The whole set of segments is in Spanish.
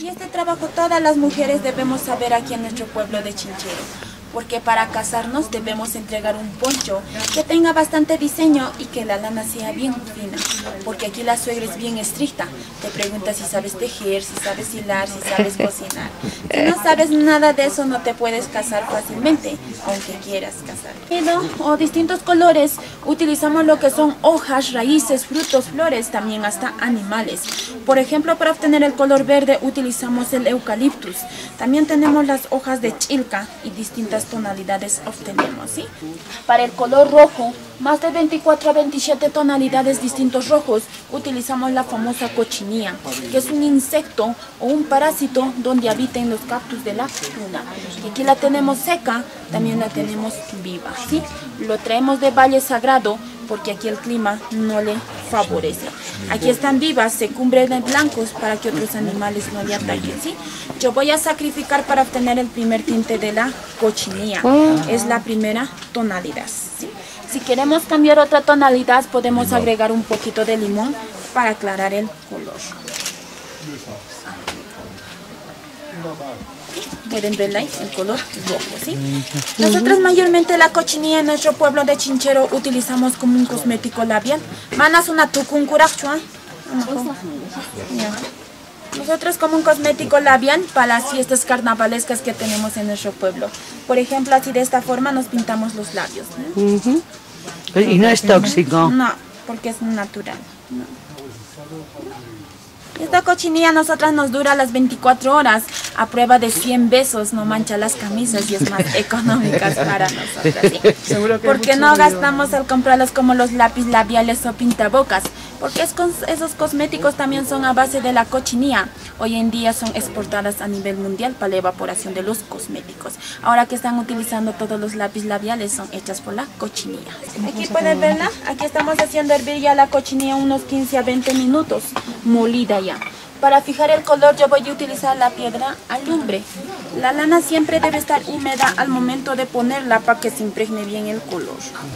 Y este trabajo todas las mujeres debemos saber aquí en nuestro pueblo de Chinchero, porque para casarnos debemos entregar un poncho que tenga bastante diseño y que la lana sea bien fina, porque aquí la suegra es bien estricta, te pregunta si sabes tejer, si sabes hilar, si sabes cocinar. Si no sabes nada de eso no te puedes casar fácilmente, aunque quieras casar. O distintos colores, utilizamos lo que son hojas, raíces, frutos, flores, también hasta animales. Por ejemplo, para obtener el color verde utilizamos el eucaliptus. También tenemos las hojas de chilca y distintas tonalidades obtenemos, ¿sí? Para el color rojo, más de 24 a 27 tonalidades distintos rojos, utilizamos la famosa cochinilla, que es un insecto o un parásito donde habita en los cactus de la tuna. Y aquí la tenemos seca, también la tenemos viva, ¿sí? Lo traemos de Valle Sagrado porque aquí el clima no le favorece. Aquí están vivas, se cubren de blancos para que otros animales no le ataquen, ¿sí? Yo voy a sacrificar para obtener el primer tinte de la cochinilla. Es la primera tonalidad, ¿sí? Si queremos cambiar otra tonalidad, podemos agregar un poquito de limón para aclarar el color. Pueden ver ahí el color rojo, ¿sí? Nosotros mayormente la cochinilla en nuestro pueblo de Chinchero utilizamos como un cosmético labial. Manas una tucuncurachua. Nosotros como un cosmético labial para las fiestas carnavalescas que tenemos en nuestro pueblo. Por ejemplo, así de esta forma nos pintamos los labios, ¿no? ¿Y no es tóxico? No, porque es natural. No. Esta cochinilla a nosotras nos dura las 24 horas a prueba de 100 besos, no mancha las camisas y es más económicas para nosotras, ¿sí? Porque no gastamos al comprarlos como los lápiz labiales o pintabocas, porque esos cosméticos también son a base de la cochinilla. Hoy en día son exportadas a nivel mundial para la evaporación de los cosméticos. Ahora que están utilizando todos los lápiz labiales son hechas por la cochinilla. Aquí pueden verla, aquí estamos haciendo hervir ya la cochinilla unos 15 a 20 minutos, molida ya. Para fijar el color yo voy a utilizar la piedra alumbre. La lana siempre debe estar húmeda al momento de ponerla para que se impregne bien el color.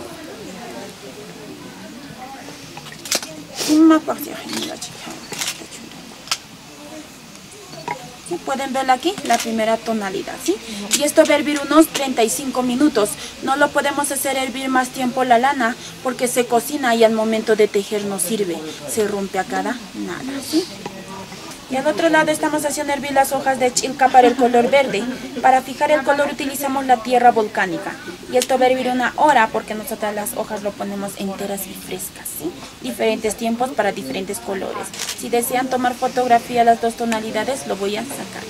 ¿Sí? Pueden ver aquí la primera tonalidad, ¿sí? Y esto va a hervir unos 35 minutos. No lo podemos hacer hervir más tiempo la lana porque se cocina y al momento de tejer no sirve. Se rompe a cada nada, ¿sí? Y al otro lado estamos haciendo hervir las hojas de chilca para el color verde. Para fijar el color utilizamos la tierra volcánica. Y esto va a hervir 1 hora porque nosotras las hojas lo ponemos enteras y frescas, ¿sí? Diferentes tiempos para diferentes colores. Si desean tomar fotografía a las dos tonalidades, lo voy a sacar.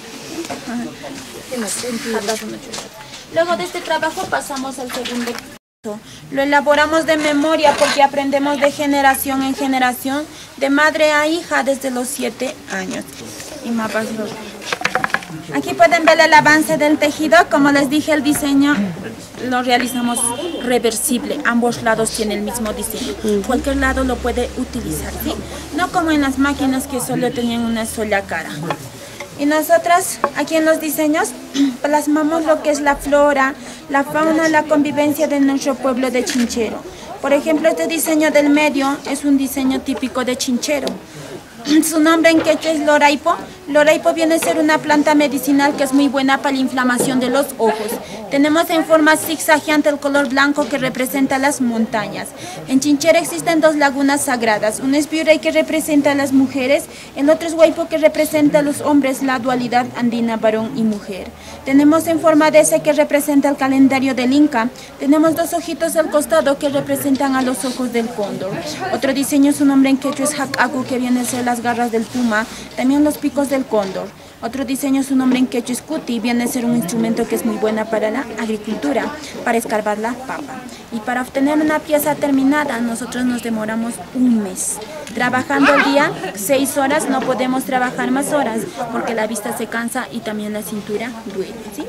Luego de este trabajo pasamos al segundo. Lo elaboramos de memoria porque aprendemos de generación en generación, de madre a hija desde los 7 años. Y mapas aquí pueden ver el avance del tejido. Como les dije, el diseño lo realizamos reversible. Ambos lados tienen el mismo diseño. Cualquier lado lo puede utilizar, ¿sí? No como en las máquinas que solo tenían una sola cara. Y nosotras aquí en los diseños plasmamos lo que es la flora, la fauna, la convivencia de nuestro pueblo de Chinchero. Por ejemplo, este diseño del medio es un diseño típico de Chinchero. Su nombre en quechua es loraipo. Loraipo viene a ser una planta medicinal que es muy buena para la inflamación de los ojos. Tenemos en forma zigzagueante el color blanco que representa las montañas. En Chinchero existen 2 lagunas sagradas. Una es Piuray que representa a las mujeres, el otro es Huaypo que representa a los hombres, la dualidad andina, varón y mujer. Tenemos en forma de S que representa el calendario del Inca. Tenemos 2 ojitos al costado que representan a los ojos del cóndor. Otro diseño, su nombre en quechua es Hacacu, que viene a ser las garras del puma, también los picos del cóndor. Otro diseño, su nombre en quechua es Cuti, viene a ser un instrumento que es muy buena para la agricultura, para escarbar la papa. Y para obtener una pieza terminada, nosotros nos demoramos 1 mes. Trabajando al día, 6 horas, no podemos trabajar más horas, porque la vista se cansa y también la cintura duele, ¿sí?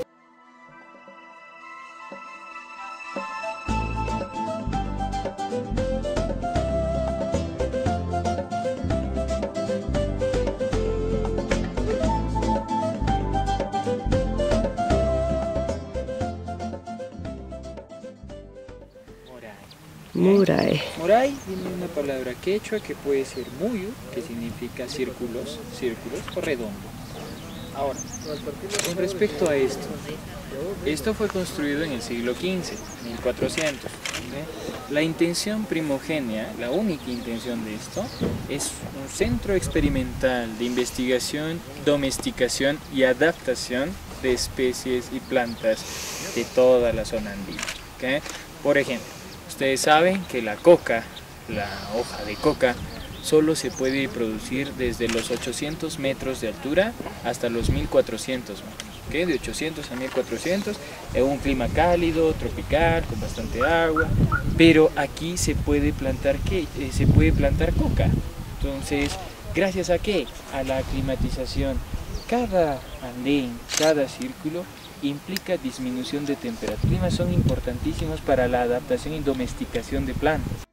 Muray. Muray viene de una palabra quechua que puede ser muyu, que significa círculos o redondo. Ahora, con respecto a esto fue construido en el siglo XV, 1400. ¿Sí? La intención primogénea, la única intención de esto, es un centro experimental de investigación, domesticación y adaptación de especies y plantas de toda la zona andina. ¿Okay? Por ejemplo, ustedes saben que la coca, la hoja de coca, solo se puede producir desde los 800 metros de altura hasta los 1400 metros. ¿Okay? De 800 a 1400, en un clima cálido, tropical, con bastante agua, pero aquí se puede plantar coca. Entonces, ¿gracias a qué? A la climatización. Cada andén, cada círculo implica disminución de temperatura. Los climas son importantísimos para la adaptación y domesticación de plantas.